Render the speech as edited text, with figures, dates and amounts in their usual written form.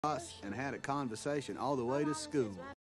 and had a conversation all the way to school.